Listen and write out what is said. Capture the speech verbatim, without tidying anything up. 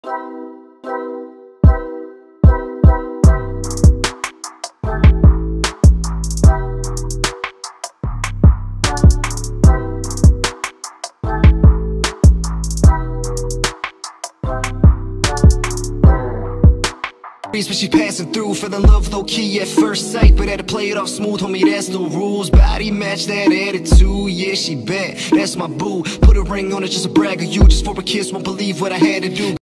But she passing through, fell in love low-key at first sight, but had to play it off smooth, homie, that's the rules. Body match that attitude, yeah, she bad, that's my boo. Put a ring on it just to brag of you, just for a kiss, won't believe what I had to do.